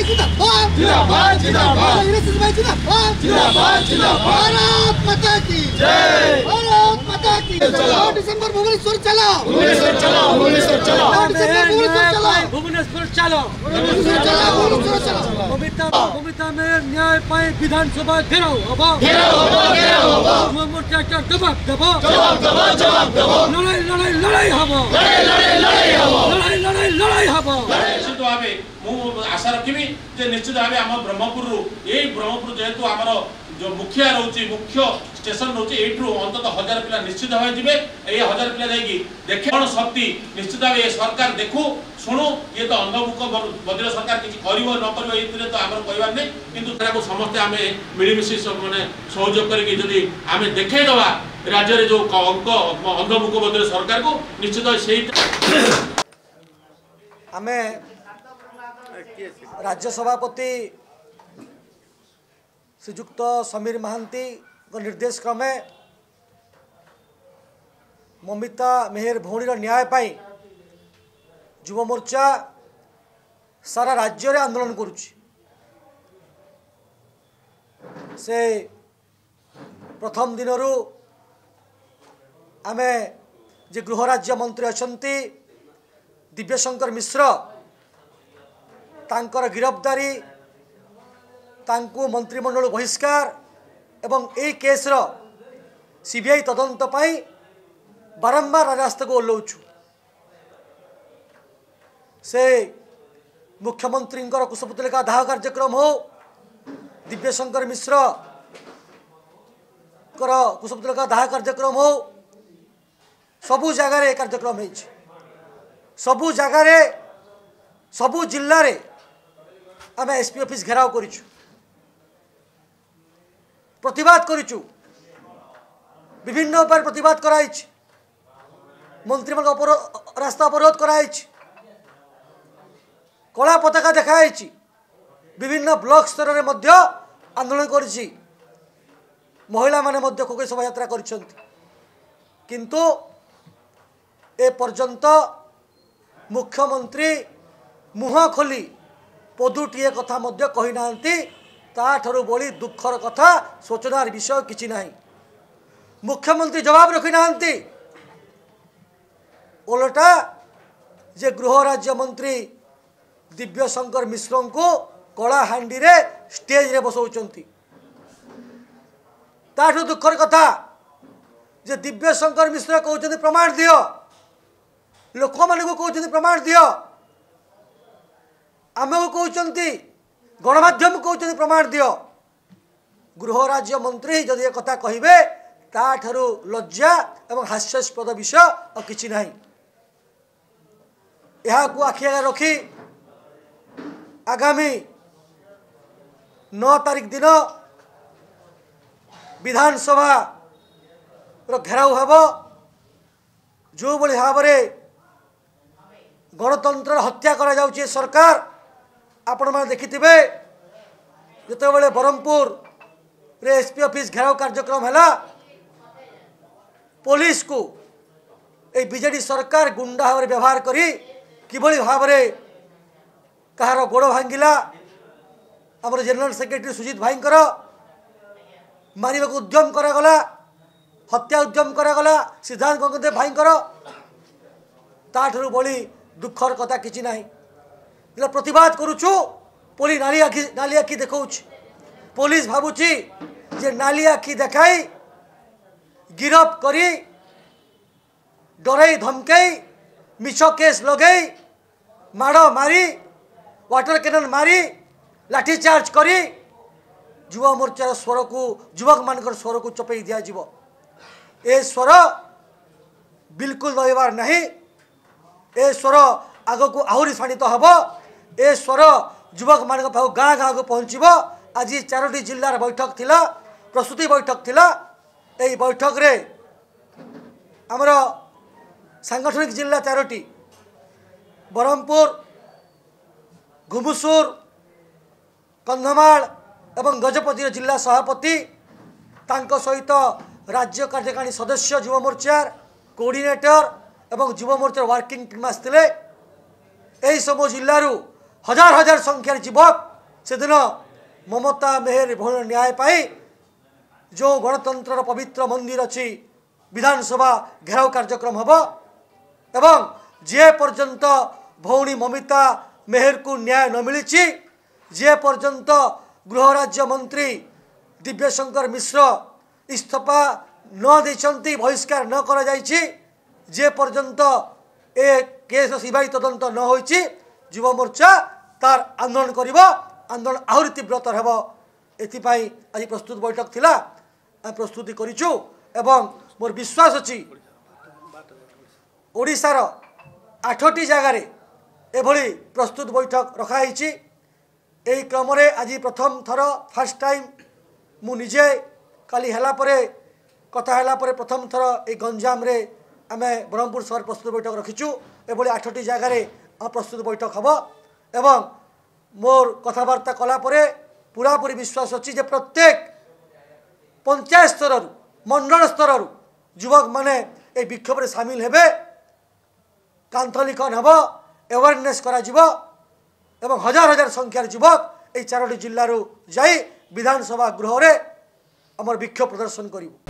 जिंदाबाद जिंदाबाद जिंदाबाद जिंदाबाद जिंदाबाद भारत माता की जय भारत माता की चलाओ दिसंबर भुवनेश्वर चलाओ भुवनेश्वर चलाओ भुवनेश्वर चलाओ भुवनेश्वर चलाओ भुवनेश्वर चलाओ भूमिका में न्याय पाए विधानसभा घेराव हबो युवा मोर्चा का जवाब देबो लड़ाई लड़ाई लड़ाई हबो लड़ाई हबो निश्चित भाव मु आशा रखी निश्चित भाव आम ब्रह्मपुर जेहेतु आमर जो मुखिया रोचे मुख्य स्टेशन रोचे यू अंतत 1000 पिला निश्चित भाव जी 1000 पिला जाकि देखे कौन शक्ति निश्चित भाव ये सरकार देखू शुणु ये तो अंधमुख बदल सरकार किसी कर न कर तो आम कहबार नहीं किंतु समस्ते आम मिलमिशी मैंने सहयोग करके आम देखा राज्य जो अंक अंधमुख बदल सरकार को निश्चित से आमे राज्य सभापति श्रीजुक्त समीर महांती निर्देश क्रमे ममिता मेहर भौणीर न्याय पाई युवा मोर्चा सारा राज्य रे आंदोलन करुछि से प्रथम दिनरू आमे जे गृह राज्य मंत्री अछंती दिव्यशंकर मिश्र तांकर गिरफ्तारी तांकु मंत्रिमंडल बहिष्कार एवं ए केसर सीबीआई तदंत पाई बारंबार रास्ता को ओल्लौछु से मुख्यमंत्री कुशपुतलिका दाह कार्यक्रम हो दिव्यशंकर मिश्र कुशपुतलिका दाह कार्यक्रम हो सबु जगार कार्यक्रम हो सबु जगार सबु जिल्ला रे आम एसपी ऑफिस घेराव करिछु प्रतिवाद करिछु विभिन्न उपाय प्रतिवाद कराइछि मंत्रिमंडल रास्ता अवरोध कराइछि कला पताका देखाइछि विभिन्न ब्लॉक स्तर रे मध्य आंदोलन करिछि महिला माने मध्य कोके शोभा यात्रा करिसंती किंतु ए पर्यंत मुख्यमंत्री मुह खोली पदुटीए कथा मध्य कही नांती ताठरू बड़ी दुखर कथा सोचनार विषय किछि नाही मुख्यमंत्री जवाब रखी नांती ओलटा जे गृह राज्य मंत्री दिव्यशंकर मिश्र को कलाहांडी रे स्टेज रे बसौचंती ताठू दुखर कथा जे दिव्यशंकर मिश्र कहउचंती प्रमाण दियो लोक माने को कहउचंती प्रमाण दियो आम को कहते गणमाध्यम कहते प्रमाण दियो गृह राज्य मंत्री जदि एक कथा कहिबे ताठरू लज्जा एवं हास्यास्पद विषय और किछि नाही यहा को आखि आगे रखी आगामी 9 तारीख दिन विधानसभा घेराव हेब जो बड़ी भाव गणतंत्र हत्या करा जाउछि सरकार आपण मैंने देखिथिबे जते बेले ब्रह्मपुर रे एसपी ऑफिस घेराव कार्यक्रम हैला पुलिस को ए बीजेडी सरकार गुंडा भाव व्यवहार करी किभली भाव कहार गोड़ भांगिला आमर जनरल सेक्रेटरी सुजीत भाईंकर मारिबा को उद्यम करागला हत्या उद्यम करागला सिद्धांत गंगदेव भाईंकर ताठरू बड़ी दुखर कथा किछि नाही प्रतिवाद करुछु पुलिस नाली आखि देखौछ पुलिस भाबुची जे नाली आखि देखाई गिरफ करी डरई धमकई मिछ केस लगई माड़ मारी वाटर कैनन मारी लाठीचार्ज करी युवा मोर्चार स्वर को युवक मानकर स्वर को चपई दिया जीव ए स्वर बिल्कुल रहिबार नहीं ए स्वर आग को आहरी शाणित हम ए स्वर युवक मान गाँ गाँ को पहुँचब आज 4टी जिलार बैठक थिला प्रस्तुति बैठक थिला ए बैठक रे आमर सांगठनिक जिला 4टी ब्रह्मपुर घुमुसुर कंधमाल एवं गजपति जिला सभापति तांको सहित राज्य कार्यकारिणी सदस्य युवा मोर्चार कोऑर्डिनेटर एवं युवा मोर्चार वर्किंग टीम आसते यही सब जिलू हजार हजार संख्यार युवक से दिन ममता मेहर भवन न्याय पाई जो गणतंत्र पवित्र मंदिर अच्छी विधानसभा घेराव कार्यक्रम हम एवं जे पर्यंत भौणी ममिता मेहर को न्याय न मिली जे पर्यंत गृह राज्य मंत्री दिव्यशंकर मिश्र इस्तीफा न देछंती बहिष्कार न करा जायछि जे पर्यंत ए केस सीबीआई तदंत न होइछि युवा मोर्चा तार आंदोलन करिबो आंदोलन आहुरी तीव्रतर हेबो एथिपाई आज प्रस्तुत बैठक थिला प्रस्तुति करिछु एवं मोर विश्वास अछि ओडिसार 8टी जगार एभली प्रस्तुत बैठक रखाई एही क्रम रे आज प्रथम थर फर्स्ट टाइम मु निजे काली हला परे कथा हला परे प्रथम थर ए गंजाम रे आमे ब्रह्मपुर शहर प्रस्तुत बैठक रखिछु एभली 8टी जगार प्रस्तुत बैठक हम एवं मोर कथबार्ता कला परे पूरापूरी विश्वास अच्छी जे प्रत्येक पंचायत स्तर मंडल स्तर युवक माने ए विक्षोभ सामिल हेबे कांथलिकन हेबो अवेयरनेस करा जिवो एवं हजार हजार संख्यार युवक ए 4टी जिल्लारू जाई विधानसभा गृह रे हमर विक्षोभ प्रदर्शन करिवो।